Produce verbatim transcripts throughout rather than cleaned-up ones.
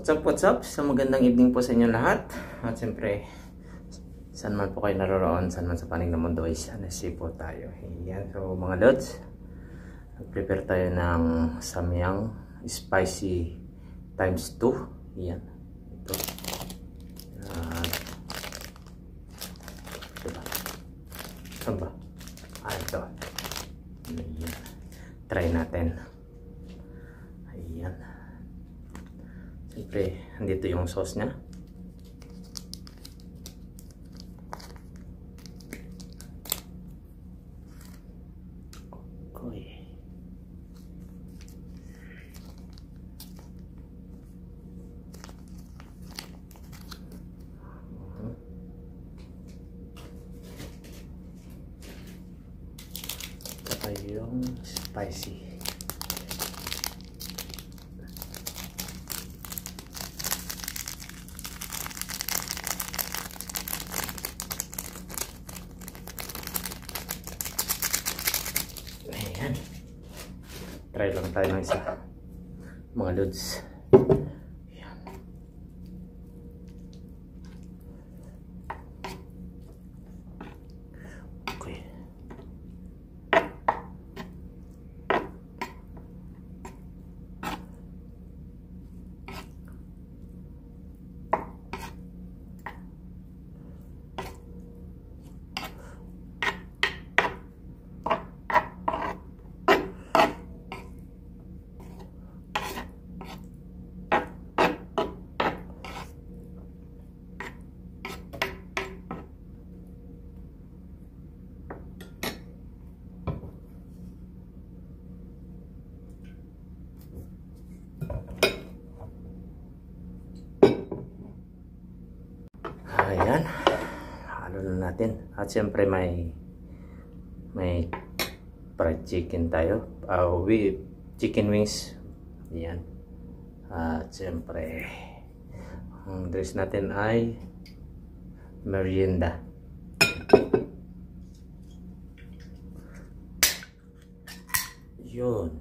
What's up, what's up? So magandang evening po sa inyo lahat. At siyempre, saan man po kayo naroroon, saan man sa panig ng mundo ay sana safe po tayo. Ayan, so mga lods, prepare tayo ng samyang spicy times two. Ayan, ito. Ayan. Diba? Saan ba? Ah, ito. Ayan. Try natin. Ayan. Siyempre, andito yung sauce niya. Okay. Saka yung spicy. Ayan. Try lang tayo ng isa. Mga lods. Ayan. Okay. Ayan, halo na natin. At siyempre may may fried chicken tayo, uh, with chicken wings. Ayan. At siyempre ang dress natin ay merienda. Yun.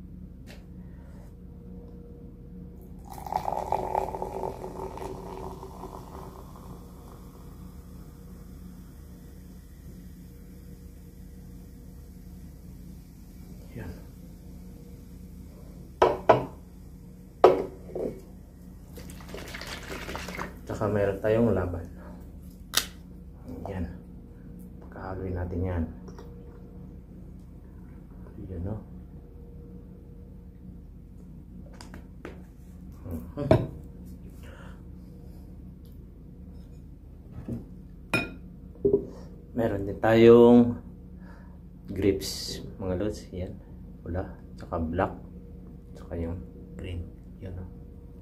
Yan. Tsaka meron tayong laban. Yan. Pagkahaloy natin yan. Yan, no? Uh-huh. Meron din tayong grapes, mga lods. Yan. Pula, tsaka black, tsaka yung green. Yan, no?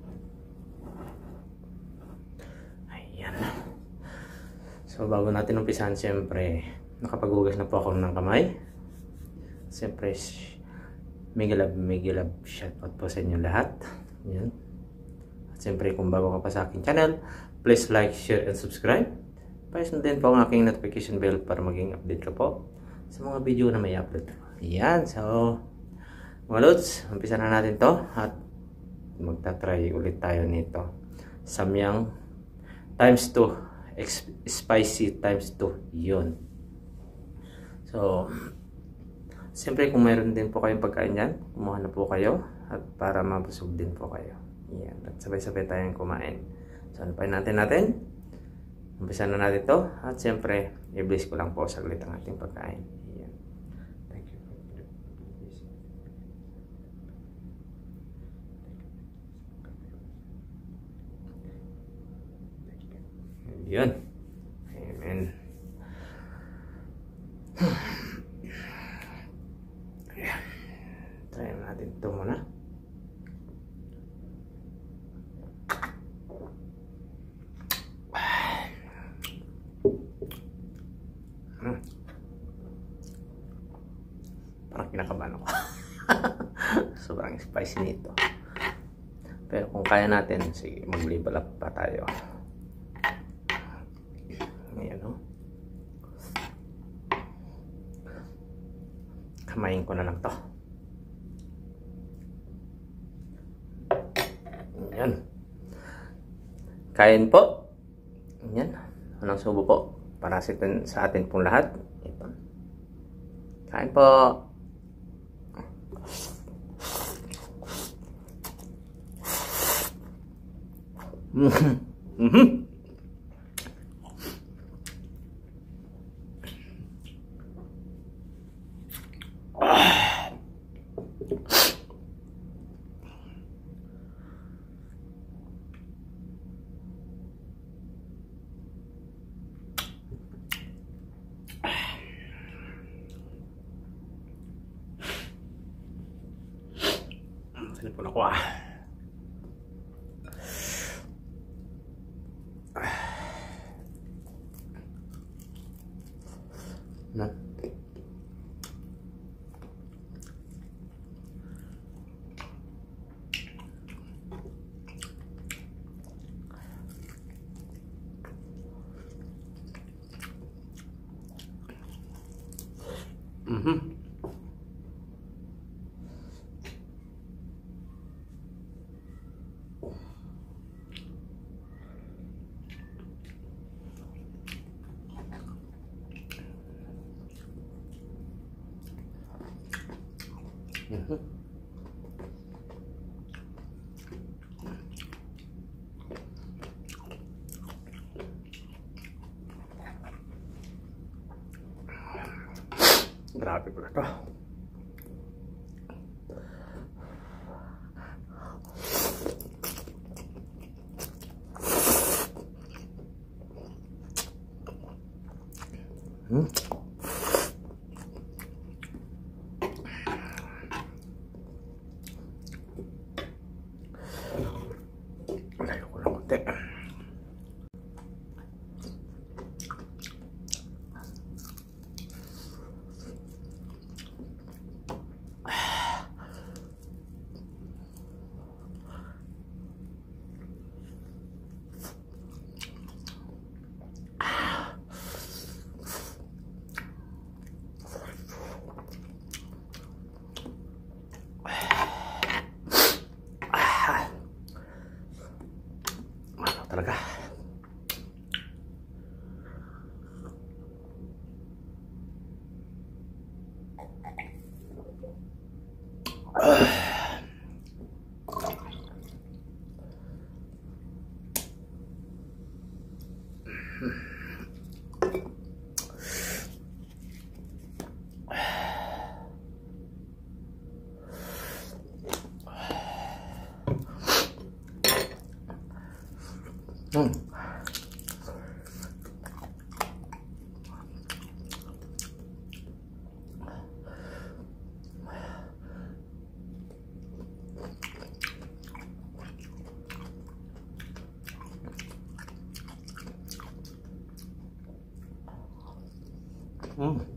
Ayan. So bago natin umpisahan, siyempre nakapaghugas na po ako ng kamay. Siyempre mega love, mega love shoutout po sa inyo lahat. Yan. At siyempre kung bago ka pa sa aking channel, please like, share, and subscribe. Pa-sundin po ang aking notification bell para maging update ka po sa mga video na may upload. Ayan, so mga lods, umpisa na natin to at magta-try ulit tayo nito. Samyang times two, spicy times two, yun. So siyempre kung mayroon din po kayong pagkain dyan, kumuha na po kayo at para mabusog din po kayo. Ayan, at sabay-sabay tayong kumain. So ano pa natin natin? Umpisa na natin to at siyempre i-bless ko lang po saglit ang ating pagkain. Ayan. Thank you. Ayan. Amen. Ayan. Try natin ito muna. Hmm. Parang kinakabahan ako. Sobrang spicy nito. Pero kung kaya natin, sige, mag-level up pa tayo. Ayan, no? Kamayin ko na lang to. Ayan. Kain po. Yan. Unang subo po. Para sa atin, sa atin pong lahat. Ito. Kain po. Mhm. Mhm. Telepon ako ah. Na. Mhm. Mhm. Grabe pala to. Hmm. Layo ko lang konti. Ano talaga? Hmm. Hmm.